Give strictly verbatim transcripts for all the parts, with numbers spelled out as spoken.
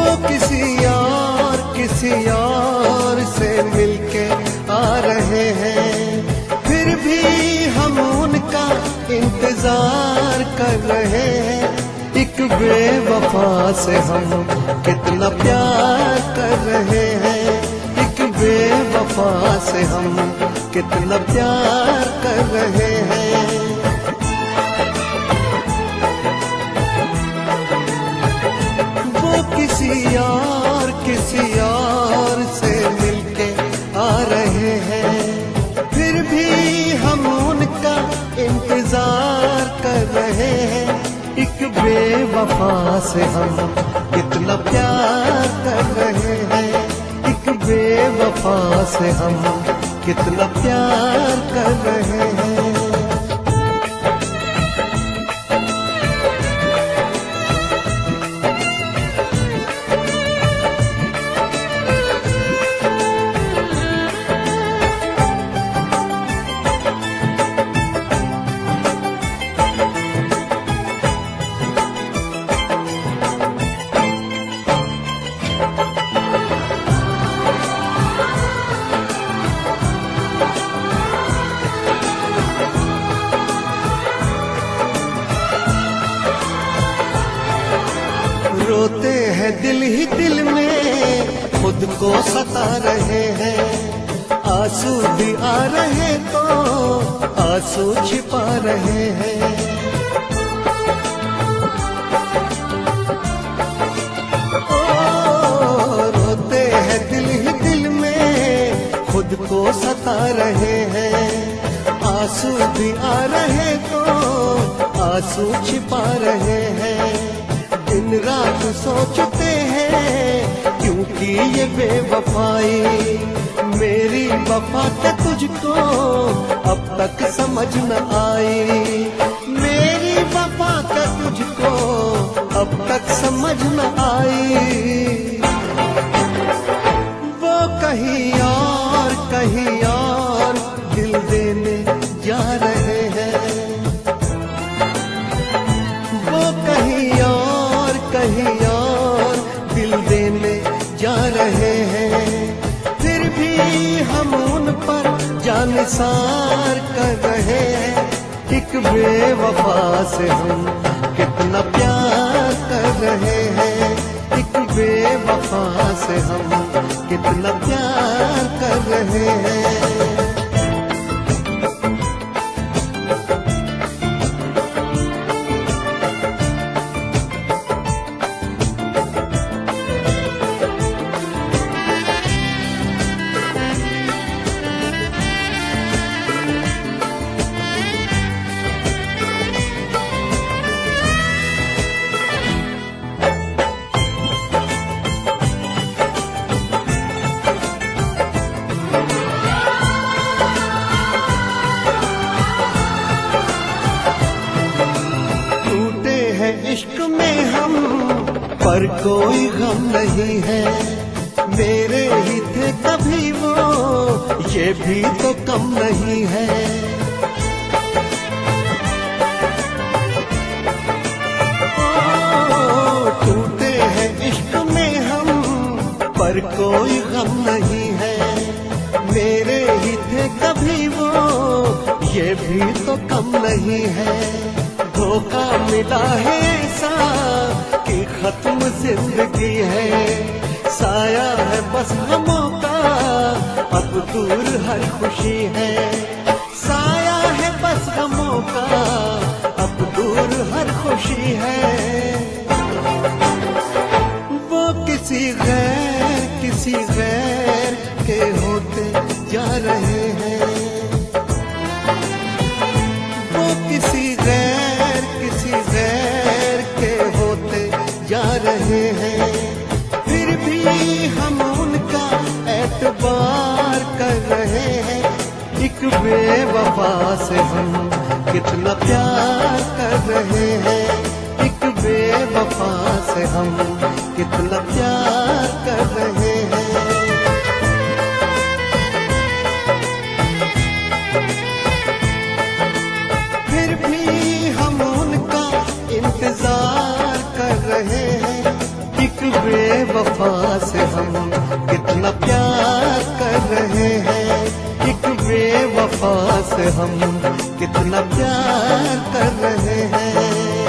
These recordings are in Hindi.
किसी और किसी और से मिलके आ रहे हैं, फिर भी हम उनका इंतजार कर रहे हैं। एक बेवफा से हम कितना प्यार कर रहे हैं, एक बेवफा से हम कितना प्यार कर रहे हैं। वो किसी और किसी और से मिलके आ रहे हैं, फिर भी हम उनका इंतजार कर रहे हैं। एक बेवफा से हम कितना प्यार कर रहे हैं, एक बेवफा से हम कितना प्यार कर रहे हैं। रोते हैं दिल ही दिल में, खुद को सता रहे हैं। आंसू भी आ रहे तो आंसू छिपा रहे हैं। ओ, रोते हैं दिल ही दिल में, खुद को सता रहे हैं। आंसू भी आ रहे तो आंसू छिपा रहे हैं। दिन रात सोचते हैं क्योंकि ये बेवफाई, मेरी वफा क्या तुझको अब तक समझ न आई। मेरी वफा क्या तुझको अब तक समझ न आई। वो कहीं और कहीं और दिल देने जा रहे हैं। वो कहीं और कहीं और दिल देने जा रहे हैं, फिर भी हम उन पर जानिसार कर रहे हैं। एक बेवफा से हम कितना प्यार कर रहे हैं, एक बेवफा से हम कितना प्यार कर रहे हैं। इश्क में हम पर कोई गम नहीं है, मेरे ही थे कभी वो ये भी तो कम नहीं है। ओ, टूटे हैं इश्क में हम पर कोई गम नहीं है, मेरे ही थे कभी वो ये भी तो कम नहीं है। धोखा मिला है ऐसा कि खत्म जिंदगी है, साया है बस गमों का अब दूर हर खुशी है। साया है बस गमों का अब दूर हर खुशी है। वो किसी गैर किसी गैर के होते जा रहे हैं, वो किसी गैर किसी गैर के होते जा रहे हैं, फिर भी हम उनका एतबार कर रहे हैं। एक बेवफा से हम कितना प्यार कर रहे हैं, एक बेवफा से हम कितना प्यार कर रहे हैं। फिर भी हम उनका इंतजार कर रहे हैं। एक बेवफा से हम कितना प्यार कर रहे हैं, एक बेवफा से हम कितना प्यार कर रहे हैं।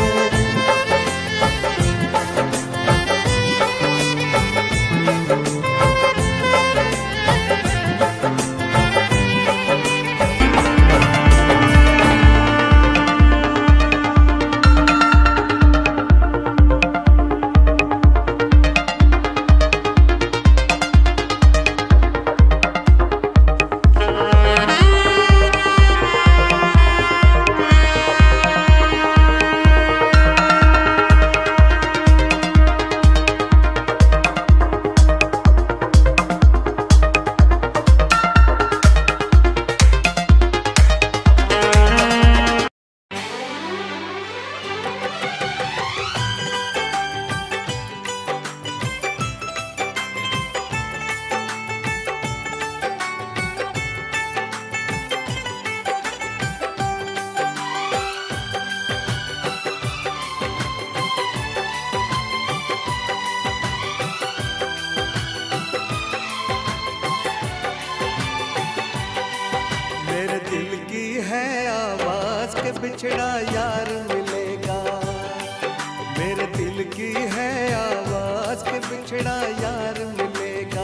बिछड़ा यार मिलेगा, मेरे दिल की है आवाज के बिछड़ा यार मिलेगा।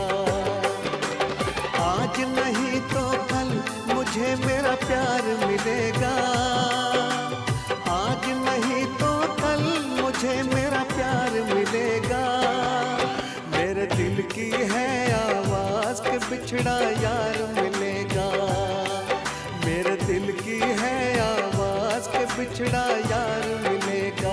आज नहीं तो कल मुझे मेरा प्यार मिलेगा, आज नहीं तो कल मुझे मेरा प्यार मिलेगा। मेरे दिल की है आवाज के बिछड़ा यार मिलेगा, मेरे दिल की है के बिछड़ा यार मिलेगा।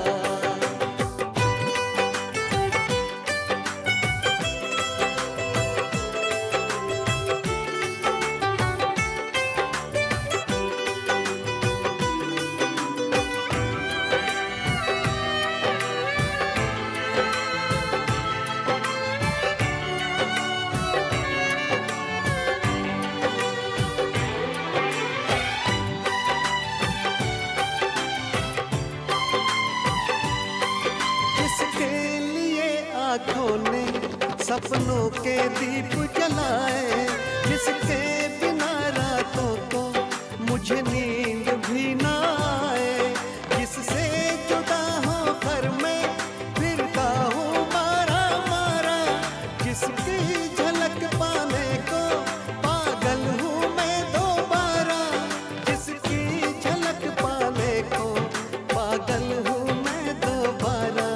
आँखों ने सपनों के दीप जलाए, जिसके बिना रातों को मुझे नींद भी ना आए, जिससे जुदा होकर मैं फिरता हूँ मारा मारा, जिसकी झलक पाने को पागल हूँ मैं दोबारा, जिसकी झलक पाने को पागल हूँ मैं दोबारा।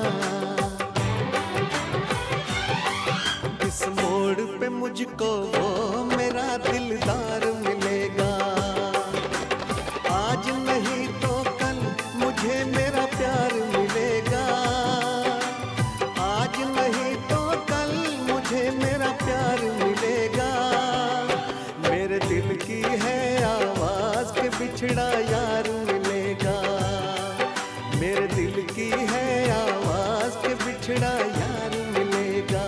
इस मोड़ पे मुझको वो मेरा दिलदार मिलेगा, आज नहीं तो कल मुझे मेरा प्यार मिलेगा, आज नहीं तो कल मुझे मेरा प्यार मिलेगा। मेरे दिल की है आवाज के बिछड़ा यार मिलेगा, मेरे दिल की है आवाज के बिछड़ा यार मिलेगा।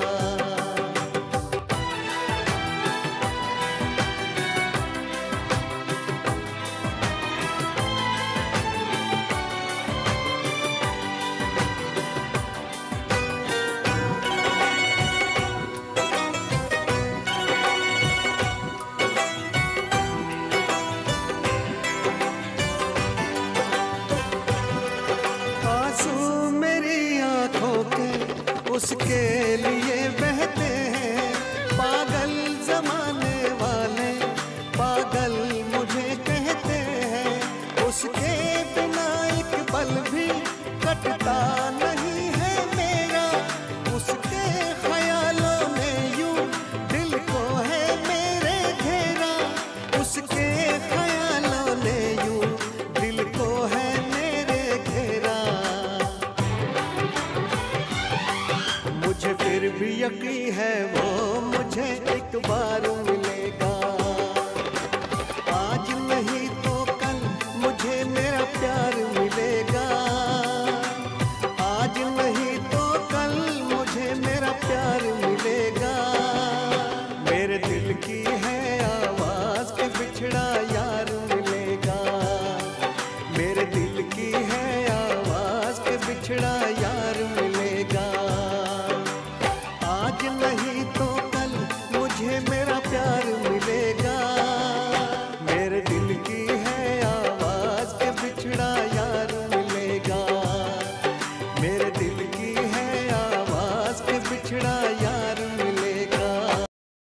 उसके लिए बहते हैं पागल जमाने वाले, पागल मुझे कहते हैं। उसके बिना एक पल भी कटता नहीं है मेरा, उसके ख्यालों ने यूं दिल को है मेरे घेरा, उसके ख्यालों ने यूं दिल को है मेरे घेरा। मुझे फिर भी यकीन है वो मुझे एक बार